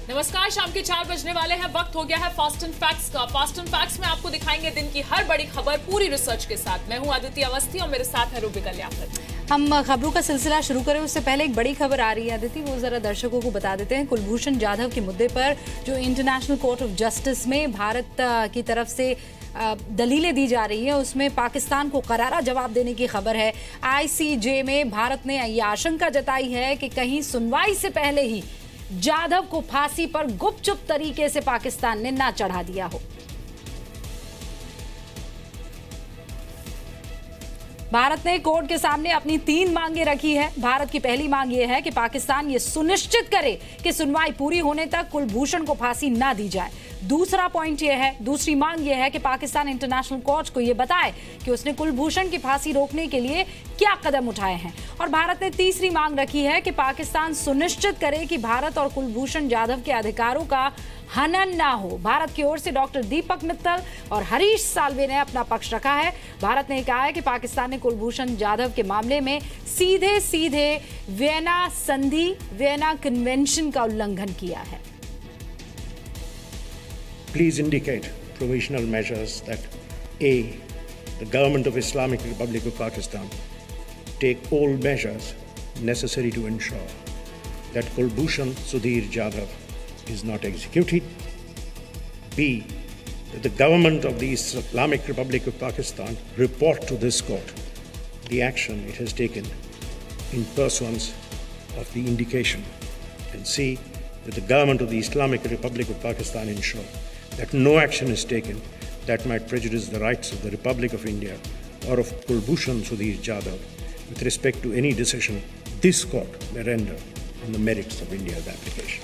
नमस्कार, शाम के 4 बजने वाले हैं। वक्त हो गया है फास्ट एंड फैक्ट्स का। फास्ट एंड फैक्ट्स में आपको दिखाएंगे दिन की हर बड़ी खबर पूरी रिसर्च के साथ। मैं हूं आदित्य अवस्थी और मेरे साथ है रूबी कल्याणकर। हम खबरों का सिलसिला शुरू करें उससे पहले एक बड़ी खबर आ रही है आदित्य, वो जरा दर्शकों को बता देते हैं। कुलभूषण जाधव के मुद्दे पर जो इंटरनेशनल कोर्ट ऑफ जस्टिस में भारत की तरफ से दलीलें दी जा रही है, उसमें पाकिस्तान को करारा जवाब देने की खबर है। ICJ में भारत ने ये आशंका जताई है कि कहीं सुनवाई से पहले ही जाधव को फांसी पर गुपचुप तरीके से पाकिस्तान ने ना चढ़ा दिया हो। भारत ने कोर्ट के सामने अपनी 3 मांगे रखी है। भारत की पहली मांग यह है कि पाकिस्तान ये सुनिश्चित करे कि सुनवाई पूरी होने तक कुलभूषण को फांसी ना दी जाए। दूसरी मांग यह है कि पाकिस्तान इंटरनेशनल कोर्ट को यह बताए कि उसने कुलभूषण की फांसी रोकने के लिए क्या कदम उठाए हैं। और भारत ने तीसरी मांग रखी है कि पाकिस्तान सुनिश्चित करे कि भारत और कुलभूषण जाधव के अधिकारों का हनन ना हो। भारत की ओर से डॉक्टर दीपक मित्तल और हरीश साल्वे ने अपना पक्ष रखा है। भारत ने कहा है कि पाकिस्तान ने कुलभूषण जाधव के मामले में सीधे वियना संधि, वियना कन्वेंशन का उल्लंघन किया है। Please indicate provisional measures that A, the government of Islamic Republic of Pakistan take all measures necessary to ensure that Kulbhushan Sudhir Jadhav is not executed. B, that the government of the Islamic Republic of Pakistan report to this court the action it has taken in pursuance of the indication. And C, that the government of the Islamic Republic of Pakistan ensure that no action is taken that might prejudice the rights of the Republic of India or of Kulbhushan Sudhir Jadhav with respect to any decision this court may render on the merits of India's application.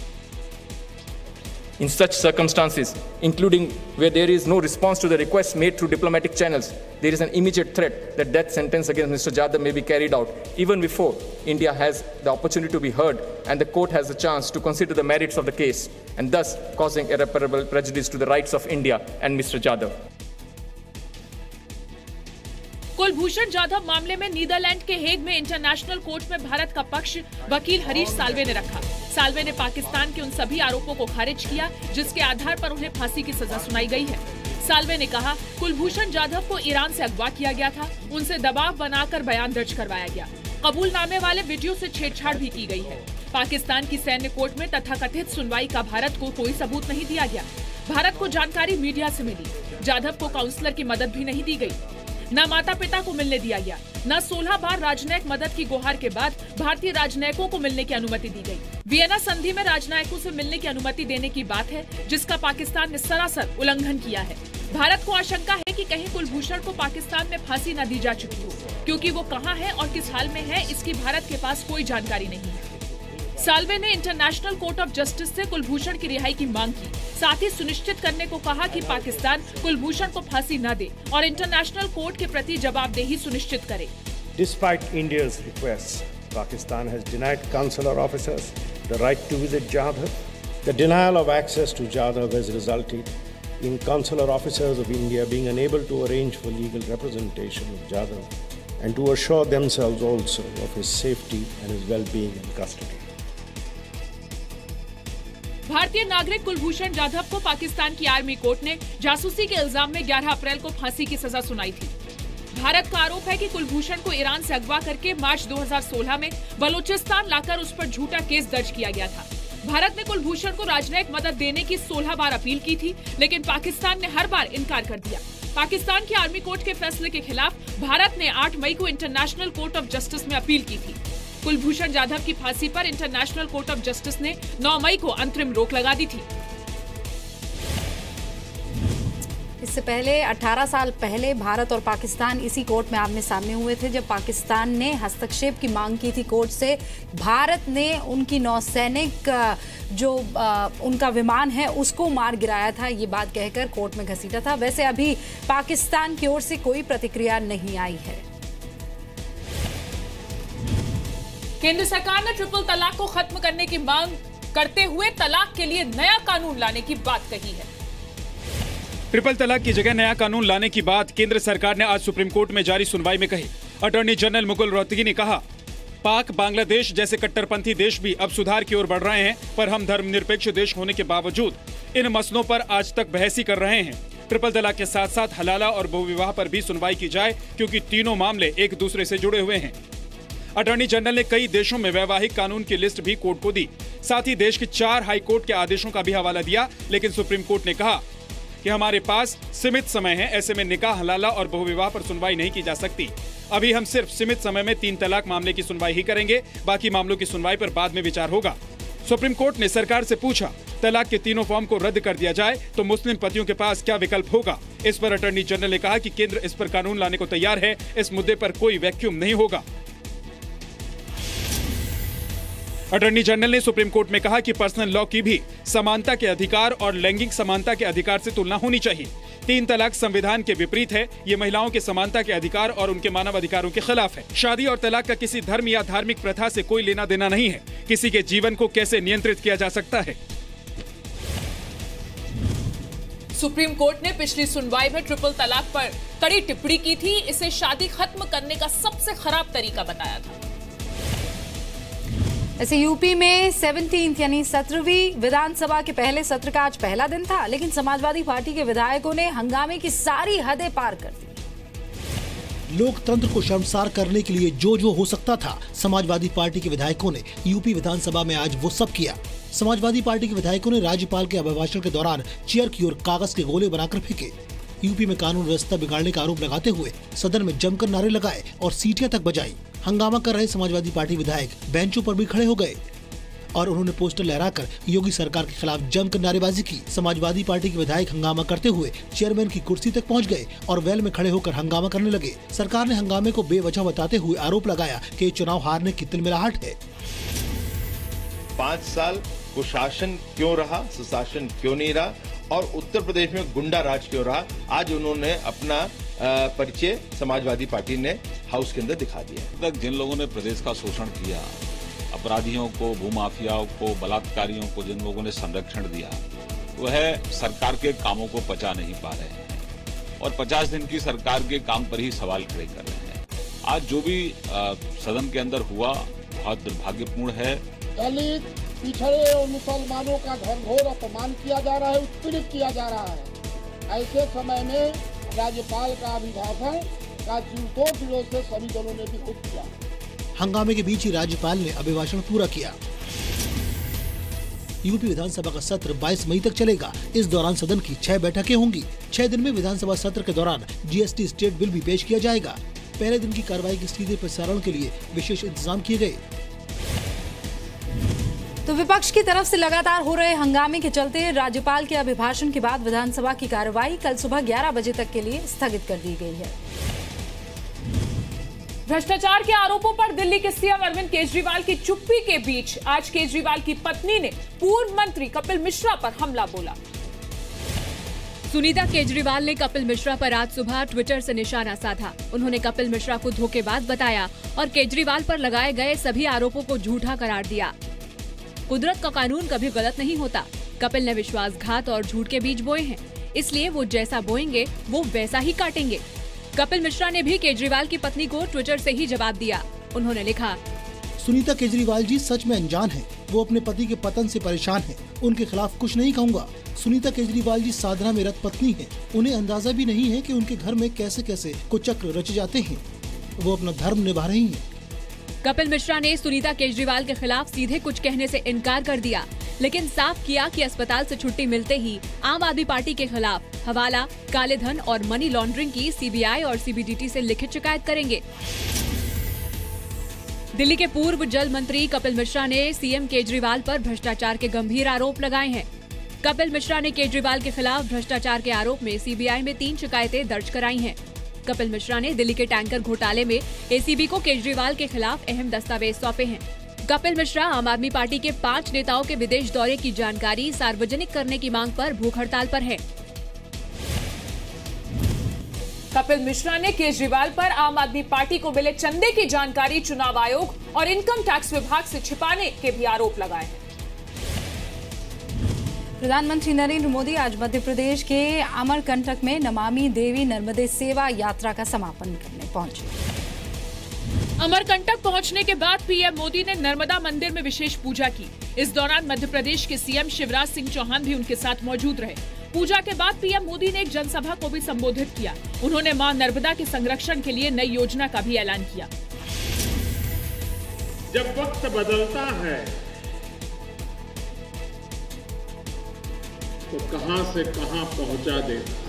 In such circumstances, including where there is no response to the requests made through diplomatic channels, there is an immediate threat that death sentence against Mr. Jadhav may be carried out even before India has the opportunity to be heard and the court has the chance to consider the merits of the case, and thus causing irreparable prejudice to the rights of India and Mr. Jadhav. Kulbhushan Jadhav मामले में Netherlands के Hague में international court में भारत का पक्ष वकील हरीश साल्वे ने रखा। साल्वे ने पाकिस्तान के उन सभी आरोपों को खारिज किया जिसके आधार पर उन्हें फांसी की सजा सुनाई गई है। साल्वे ने कहा, कुलभूषण जाधव को ईरान से अगवा किया गया था, उनसे दबाव बनाकर बयान दर्ज करवाया गया। कबूलनामे वाले वीडियो से छेड़छाड़ भी की गई है। पाकिस्तान की सैन्य कोर्ट में तथाकथित सुनवाई का भारत को कोई सबूत नहीं दिया गया। भारत को जानकारी मीडिया से मिली। जाधव को काउंसलर की मदद भी नहीं दी गई, न माता पिता को मिलने दिया गया, न 16 बार राजनयिक मदद की गुहार के बाद भारतीय राजनयिकों को मिलने की अनुमति दी गई। वियना संधि में राजनयिकों से मिलने की अनुमति देने की बात है जिसका पाकिस्तान ने सरासर उल्लंघन किया है। भारत को आशंका है कि कहीं कुलभूषण को पाकिस्तान में फांसी न दी जा चुकी हो, क्योंकि वो कहां है और किस हाल में है इसकी भारत के पास कोई जानकारी नहीं है। साल्वे ने इंटरनेशनल कोर्ट ऑफ जस्टिस से कुलभूषण की रिहाई की मांग की, साथ ही सुनिश्चित करने को कहा कि पाकिस्तान कुलभूषण को फांसी न दे और इंटरनेशनल कोर्ट के प्रति जवाबदेही सुनिश्चित करे। Despite India's requests, Pakistan has denied consular officers the right to visit Jadhav. The denial of access to Jadhav has resulted in consular officers of India being unable to arrange for legal representation of Jadhav and to assure themselves also of his safety and his well-being in custody. भारतीय नागरिक कुलभूषण जाधव को पाकिस्तान की army court ने जासूसी के इल्जाम में 11 अप्रैल को फांसी की सजा सुनाई थी। भारत का आरोप है कि कुलभूषण को ईरान से अगवा करके मार्च 2016 में बलूचिस्तान लाकर उस पर झूठा केस दर्ज किया गया था। भारत ने कुलभूषण को राजनयिक मदद देने की 16 बार अपील की थी, लेकिन पाकिस्तान ने हर बार इनकार कर दिया। पाकिस्तान की आर्मी कोर्ट के फैसले के खिलाफ भारत ने 8 मई को इंटरनेशनल कोर्ट ऑफ जस्टिस में अपील की थी। कुलभूषण जाधव की फांसी पर इंटरनेशनल कोर्ट ऑफ जस्टिस ने 9 मई को अंतरिम रोक लगा दी थी। इससे पहले 18 साल पहले भारत और पाकिस्तान इसी कोर्ट में आमने सामने हुए थे जब पाकिस्तान ने हस्तक्षेप की मांग की थी कोर्ट से। भारत ने उनकी नौसैनिक जो उनका विमान है उसको मार गिराया था, ये बात कहकर कोर्ट में घसीटा था। वैसे अभी पाकिस्तान की ओर से कोई प्रतिक्रिया नहीं आई है। केंद्र सरकार ने ट्रिपल तलाक को खत्म करने की मांग करते हुए तलाक के लिए नया कानून लाने की बात कही है। ट्रिपल तलाक की जगह नया कानून लाने की बात केंद्र सरकार ने आज सुप्रीम कोर्ट में जारी सुनवाई में कही। अटॉर्नी जनरल मुकुल रोहतगी ने कहा, पाक, बांग्लादेश जैसे कट्टरपंथी देश भी अब सुधार की ओर बढ़ रहे हैं, पर हम धर्मनिरपेक्ष देश होने के बावजूद इन मसलों पर आज तक बहस ही कर रहे हैं। ट्रिपल तलाक के साथ साथ हलाला और बहुविवाह पर भी सुनवाई की जाए, क्योंकि तीनों मामले एक दूसरे से जुड़े हुए हैं। अटॉर्नी जनरल ने कई देशों में वैवाहिक कानून की लिस्ट भी कोर्ट को दी। साथ ही देश के 4 हाई कोर्ट के आदेशों का भी हवाला दिया, लेकिन सुप्रीम कोर्ट ने कहा कि हमारे पास सीमित समय है, ऐसे में निकाह, हलाला और बहुविवाह पर सुनवाई नहीं की जा सकती। अभी हम सिर्फ सीमित समय में 3 तलाक मामले की सुनवाई ही करेंगे, बाकी मामलों की सुनवाई पर बाद में विचार होगा। सुप्रीम कोर्ट ने सरकार से पूछा, तलाक के तीनों फॉर्म को रद्द कर दिया जाए तो मुस्लिम पतियों के पास क्या विकल्प होगा। इस पर अटॉर्नी जनरल ने कहा कि केंद्र इस पर कानून लाने को तैयार है, इस मुद्दे पर कोई वैक्यूम नहीं होगा। अटॉर्नी जनरल ने सुप्रीम कोर्ट में कहा कि पर्सनल लॉ की भी समानता के अधिकार और लैंगिक समानता के अधिकार से तुलना होनी चाहिए। 3 तलाक संविधान के विपरीत है, ये महिलाओं के समानता के अधिकार और उनके मानव अधिकारों के खिलाफ है। शादी और तलाक का किसी धर्म या धार्मिक प्रथा से कोई लेना देना नहीं है। किसी के जीवन को कैसे नियंत्रित किया जा सकता है। सुप्रीम कोर्ट ने पिछली सुनवाई में ट्रिपल तलाक पर कड़ी टिप्पणी की थी, इसे शादी खत्म करने का सबसे खराब तरीका बताया था। ऐसे यूपी में 17th यानी 17वीं विधानसभा के पहले सत्र का आज पहला दिन था, लेकिन समाजवादी पार्टी के विधायकों ने हंगामे की सारी हदें पार कर दी। लोकतंत्र को शर्मसार करने के लिए जो हो सकता था, समाजवादी पार्टी के विधायकों ने यूपी विधानसभा में आज वो सब किया। समाजवादी पार्टी के विधायकों ने राज्यपाल के अभिभाषण के दौरान चेयर की ओर कागज के गोले बनाकर फेंके। यूपी में कानून व्यवस्था बिगाड़ने का आरोप लगाते हुए सदन में जमकर नारे लगाए और सीटियां तक बजाई। हंगामा कर रहे समाजवादी पार्टी विधायक बेंचों पर भी खड़े हो गए और उन्होंने पोस्टर लहराकर योगी सरकार के खिलाफ जमकर नारेबाजी की। समाजवादी पार्टी के विधायक हंगामा करते हुए चेयरमैन की कुर्सी तक पहुंच गए और वेल में खड़े होकर हंगामा करने लगे। सरकार ने हंगामे को बेवजह बताते हुए आरोप लगाया कि चुनाव हारने की तिलमिलाहट है। 5 साल कुशासन क्यों रहा, सुशासन क्यों नहीं रहा और उत्तर प्रदेश में गुंडा राज क्यों रहा, आज उन्होंने अपना परिचय समाजवादी पार्टी ने हाउस के अंदर दिखा दिया। तक जिन लोगों ने प्रदेश का शोषण किया, अपराधियों को, भूमाफियाओं को, बलात्कारियों को जिन लोगों ने संरक्षण दिया, वह सरकार के कामों को पचा नहीं पा रहे हैं और 50 दिन की सरकार के काम पर ही सवाल खड़े कर रहे हैं। आज जो भी सदन के अंदर हुआ बहुत दुर्भाग्यपूर्ण है। दलित, पिछड़े और मुसलमानों का घनघोर अपमान किया जा रहा है, उत्पीड़ित किया जा रहा है। ऐसे समय में राज्यपाल का अभिभाषण का जीवतोड़ विरोध से सभी दलों ने विरोध किया। हंगामे के बीच ही राज्यपाल ने अभिभाषण पूरा किया। यूपी विधानसभा का सत्र 22 मई तक चलेगा। इस दौरान सदन की 6 बैठकें होंगी। 6 दिन में विधानसभा सत्र के दौरान जीएसटी स्टेट बिल भी पेश किया जाएगा। पहले दिन की कार्रवाई के सीधे प्रसारण के लिए विशेष इंतजाम किए गए। तो विपक्ष की तरफ से लगातार हो रहे हंगामे के चलते राज्यपाल के अभिभाषण के बाद विधानसभा की कार्रवाई कल सुबह 11 बजे तक के लिए स्थगित कर दी गई है। भ्रष्टाचार के आरोपों पर दिल्ली के सीएम अरविंद केजरीवाल की चुप्पी के बीच आज केजरीवाल की पत्नी ने पूर्व मंत्री कपिल मिश्रा पर हमला बोला। सुनीता केजरीवाल ने कपिल मिश्रा पर आज सुबह ट्विटर से निशाना साधा। उन्होंने कपिल मिश्रा को धोखेबाज बताया और केजरीवाल पर लगाए गए सभी आरोपों को झूठा करार दिया। कुदरत का कानून कभी गलत नहीं होता। कपिल ने विश्वासघात और झूठ के बीज बोए हैं, इसलिए वो जैसा बोएंगे वो वैसा ही काटेंगे। कपिल मिश्रा ने भी केजरीवाल की पत्नी को ट्विटर से ही जवाब दिया। उन्होंने लिखा, सुनीता केजरीवाल जी सच में अनजान हैं। वो अपने पति के पतन से परेशान हैं। उनके खिलाफ कुछ नहीं कहूँगा। सुनीता केजरीवाल जी साधना में रत पत्नी हैं। उन्हें अंदाजा भी नहीं है कि उनके घर में कैसे कैसे कुचक्र रचे जाते हैं। वो अपना धर्म निभा रही हैं। कपिल मिश्रा ने सुनीता केजरीवाल के खिलाफ सीधे कुछ कहने से इनकार कर दिया, लेकिन साफ किया कि अस्पताल से छुट्टी मिलते ही आम आदमी पार्टी के खिलाफ हवाला, काले धन और मनी लॉन्ड्रिंग की सीबीआई और सीबीडीटी से लिखित शिकायत करेंगे। दिल्ली के पूर्व जल मंत्री कपिल मिश्रा ने सीएम केजरीवाल पर भ्रष्टाचार के गंभीर आरोप लगाए हैं। कपिल मिश्रा ने केजरीवाल के खिलाफ भ्रष्टाचार के आरोप में सीबीआई में 3 शिकायतें दर्ज कराई हैं। कपिल मिश्रा ने दिल्ली के टैंकर घोटाले में एसीबी को केजरीवाल के खिलाफ अहम दस्तावेज सौंपे हैं। कपिल मिश्रा आम आदमी पार्टी के 5 नेताओं के विदेश दौरे की जानकारी सार्वजनिक करने की मांग पर भूख हड़ताल पर है। कपिल मिश्रा ने केजरीवाल पर आम आदमी पार्टी को मिले चंदे की जानकारी चुनाव आयोग और इनकम टैक्स विभाग से छिपाने के भी आरोप लगाए हैं। प्रधानमंत्री नरेंद्र मोदी आज मध्य प्रदेश के अमरकंटक में नमामि देवी नर्मदे सेवा यात्रा का समापन करने पहुंचे। अमरकंटक पहुंचने के बाद पीएम मोदी ने नर्मदा मंदिर में विशेष पूजा की। इस दौरान मध्य प्रदेश के सीएम शिवराज सिंह चौहान भी उनके साथ मौजूद रहे। पूजा के बाद पीएम मोदी ने एक जनसभा को भी संबोधित किया। उन्होंने मां नर्मदा के संरक्षण के लिए नई योजना का भी ऐलान किया। जब वक्त बदलता है तो कहां से कहां पहुंचा देता है।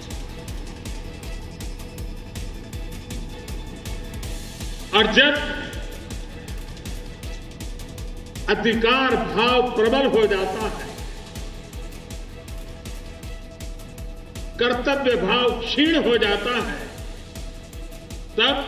और जब अधिकार भाव प्रबल हो जाता है, कर्तव्य भाव क्षीण हो जाता है, तब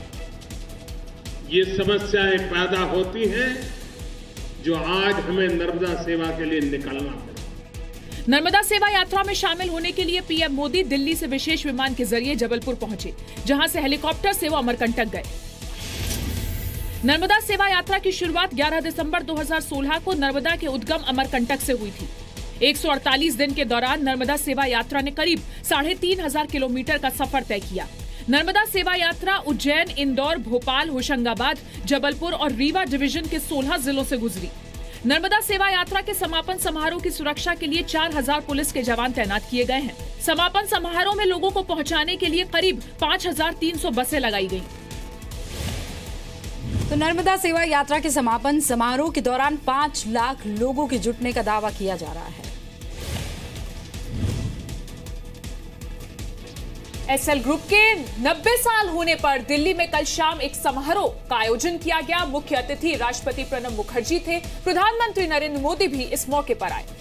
ये समस्याएं पैदा होती हैं जो आज हमें नर्मदा सेवा के लिए निकलना पड़ा। नर्मदा सेवा यात्रा में शामिल होने के लिए पीएम मोदी दिल्ली से विशेष विमान के जरिए जबलपुर पहुंचे, जहां से हेलीकॉप्टर से वो अमरकंटक गए। नर्मदा सेवा यात्रा की शुरुआत 11 दिसंबर 2016 को नर्मदा के उद्गम अमरकंटक से हुई थी। 148 दिन के दौरान नर्मदा सेवा यात्रा ने करीब 3,500 किलोमीटर का सफर तय किया। नर्मदा सेवा यात्रा उज्जैन, इंदौर, भोपाल, होशंगाबाद, जबलपुर और रीवा डिवीजन के 16 जिलों से गुजरी। नर्मदा सेवा यात्रा के समापन समारोह की सुरक्षा के लिए 4,000 पुलिस के जवान तैनात किए गए हैं। समापन समारोह में लोगों को पहुंचाने के लिए करीब 5,300 बसें लगाई गईं। तो नर्मदा सेवा यात्रा के समापन समारोह के दौरान 5 लाख लोगों के जुटने का दावा किया जा रहा है। एसएल ग्रुप के 90 साल होने पर दिल्ली में कल शाम एक समारोह का आयोजन किया गया। मुख्य अतिथि राष्ट्रपति प्रणब मुखर्जी थे। प्रधानमंत्री नरेंद्र मोदी भी इस मौके पर आए।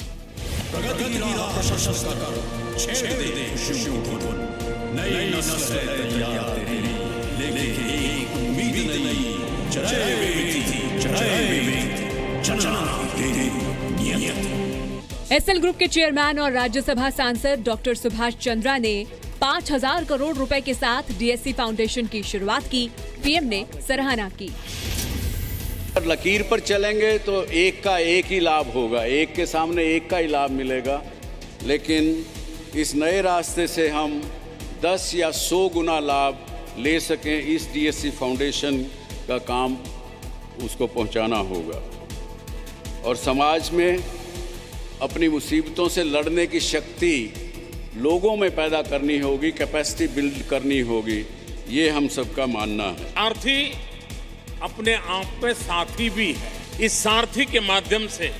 एसएल ग्रुप के चेयरमैन और राज्यसभा सांसद डॉक्टर सुभाष चंद्रा ने 5,000 करोड़ रुपए के साथ डीएससी फाउंडेशन की शुरुआत की। पीएम ने सराहना की। लकीर पर चलेंगे तो एक का एक ही लाभ होगा, एक के सामने एक का ही लाभ मिलेगा, लेकिन इस नए रास्ते से हम 10 या 100 गुना लाभ ले सकें, इस डीएससी फाउंडेशन का काम उसको पहुंचाना होगा और समाज में अपनी मुसीबतों से लड़ने की शक्ति लोगों में पैदा करनी होगी, कैपेसिटी बिल्ड करनी होगी, ये हम सबका मानना है। सारथी अपने आप में साथी भी है। इस सारथी के माध्यम से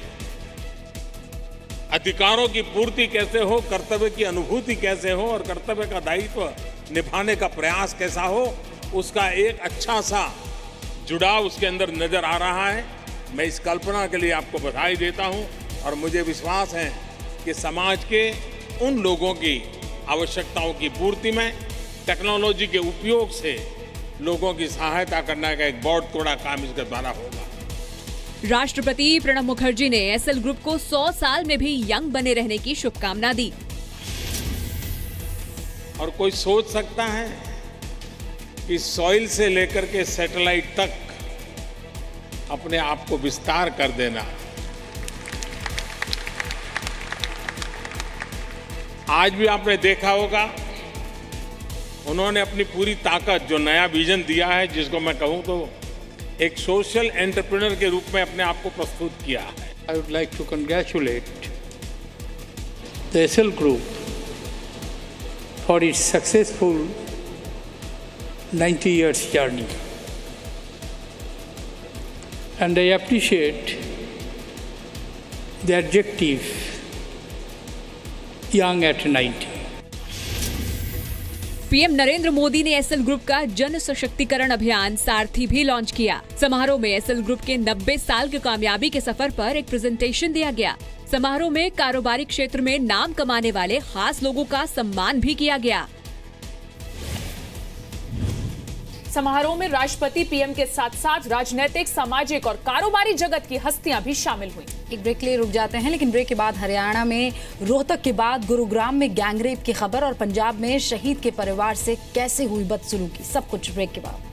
अधिकारों की पूर्ति कैसे हो, कर्तव्य की अनुभूति कैसे हो और कर्तव्य का दायित्व निभाने का प्रयास कैसा हो, उसका एक अच्छा सा जुड़ाव उसके अंदर नजर आ रहा है। मैं इस कल्पना के लिए आपको बधाई देता हूं और मुझे विश्वास है कि समाज के उन लोगों की आवश्यकताओं की पूर्ति में टेक्नोलॉजी के उपयोग से लोगों की सहायता करने का एक बहुत बड़ा काम इसके द्वारा होगा। राष्ट्रपति प्रणब मुखर्जी ने एसएल ग्रुप को 100 साल में भी यंग बने रहने की शुभकामना दी। और कोई सोच सकता है कि सॉइल से लेकर के सैटेलाइट तक अपने आप को विस्तार कर देना। आज भी आपने देखा होगा उन्होंने अपनी पूरी ताकत, जो नया विजन दिया है, जिसको मैं कहूं तो एक सोशल एंटरप्रेन्योर के रूप में अपने आप को प्रस्तुत किया है। I would like to congratulate the SL Group for its successful 90 years journey. And I appreciate the adjective young at 90. PM Narendra Modi ने एसएल ग्रुप का जन सशक्तिकरण अभियान सारथी भी लॉन्च किया। समारोह में एसएल ग्रुप के 90 साल की कामयाबी के सफर पर एक प्रेजेंटेशन दिया गया। समारोह में कारोबारी क्षेत्र में नाम कमाने वाले खास लोगों का सम्मान भी किया गया। समारोह में राष्ट्रपति, पीएम के साथ साथ राजनीतिक, सामाजिक और कारोबारी जगत की हस्तियां भी शामिल हुई। एक ब्रेक के लिए रुक जाते हैं, लेकिन ब्रेक के बाद हरियाणा में रोहतक के बाद गुरुग्राम में गैंगरेप की खबर और पंजाब में शहीद के परिवार से कैसे हुई बदसलूकी, सब कुछ ब्रेक के बाद।